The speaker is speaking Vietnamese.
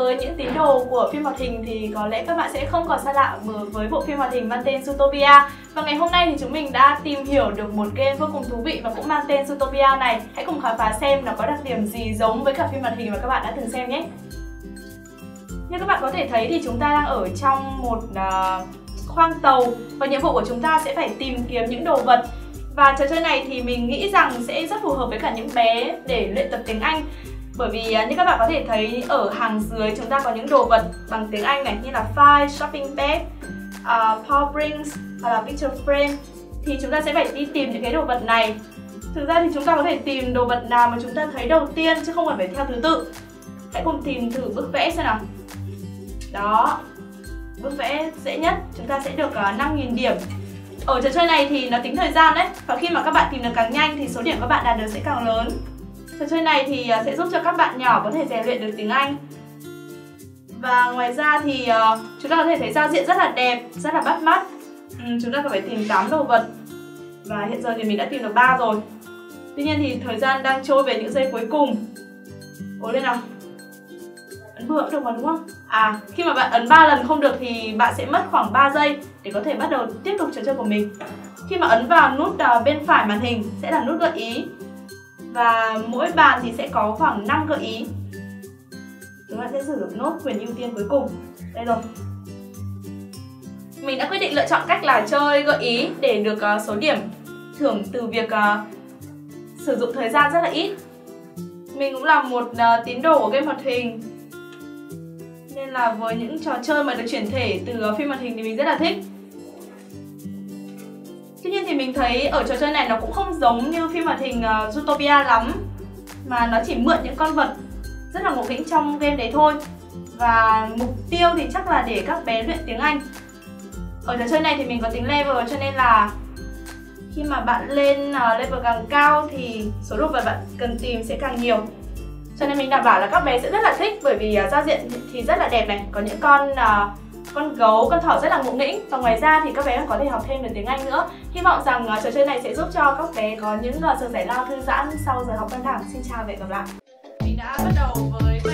với những tín đồ của phim hoạt hình thì có lẽ các bạn sẽ không còn xa lạ với bộ phim hoạt hình mang tên Zootopia. Và ngày hôm nay thì chúng mình đã tìm hiểu được một game vô cùng thú vị và cũng mang tên Zootopia này. Hãy cùng khám phá xem nó có đặc điểm gì giống với cả phim hoạt hình mà các bạn đã từng xem nhé. Như các bạn có thể thấy thì chúng ta đang ở trong một khoang tàu và nhiệm vụ của chúng ta sẽ phải tìm kiếm những đồ vật. Và trò chơi này thì mình nghĩ rằng sẽ rất phù hợp với cả những bé để luyện tập tiếng Anh. Bởi vì như các bạn có thể thấy ở hàng dưới chúng ta có những đồ vật bằng tiếng Anh này, như là file, shopping bag, paw rings hoặc là picture frame. Thì chúng ta sẽ phải đi tìm những cái đồ vật này. Thực ra thì chúng ta có thể tìm đồ vật nào mà chúng ta thấy đầu tiên chứ không cần phải theo thứ tự. Hãy cùng tìm thử bức vẽ xem nào. Đó, bức vẽ dễ nhất chúng ta sẽ được 5.000 điểm. Ở trò chơi này thì nó tính thời gian đấy, và khi mà các bạn tìm được càng nhanh thì số điểm các bạn đạt được sẽ càng lớn. Trò chơi này thì sẽ giúp cho các bạn nhỏ có thể rèn luyện được tiếng Anh. Và ngoài ra thì chúng ta có thể thấy giao diện rất là đẹp, rất là bắt mắt. Chúng ta phải tìm 8 đồ vật. Và hiện giờ thì mình đã tìm được 3 rồi. Tuy nhiên thì thời gian đang trôi về những giây cuối cùng. Cố lên nào. Ấn vừa cũng được mà đúng không? Khi mà bạn ấn 3 lần không được thì bạn sẽ mất khoảng 3 giây để có thể bắt đầu tiếp tục trò chơi của mình. Khi mà ấn vào nút bên phải màn hình sẽ là nút gợi ý. Và mỗi bàn thì sẽ có khoảng 5 gợi ý. Chúng ta sẽ sử dụng nốt quyền ưu tiên cuối cùng. Đây rồi. Mình đã quyết định lựa chọn cách là chơi gợi ý để được số điểm thưởng từ việc sử dụng thời gian rất là ít. Mình cũng là một tín đồ của game hoạt hình, nên là với những trò chơi mà được chuyển thể từ phim hoạt hình thì mình rất là thích. Tuy nhiên thì mình thấy ở trò chơi này nó cũng không giống như phim hoạt hình Zootopia lắm, mà nó chỉ mượn những con vật rất là ngộ nghĩnh trong game đấy thôi. Và mục tiêu thì chắc là để các bé luyện tiếng Anh. Ở trò chơi này thì mình có tính level, cho nên là khi mà bạn lên level càng cao thì số đồ vật bạn cần tìm sẽ càng nhiều. Cho nên mình đảm bảo là các bé sẽ rất là thích, bởi vì giao diện thì rất là đẹp này. Có những con gấu, con thỏ rất là ngộ nghĩnh. Và ngoài ra thì các bé còn có thể học thêm được tiếng Anh nữa. Hy vọng rằng trò chơi này sẽ giúp cho các bé có những giờ giải lao thư giãn sau giờ học căng thẳng. Xin chào và hẹn gặp lại. Mình đã bắt đầu với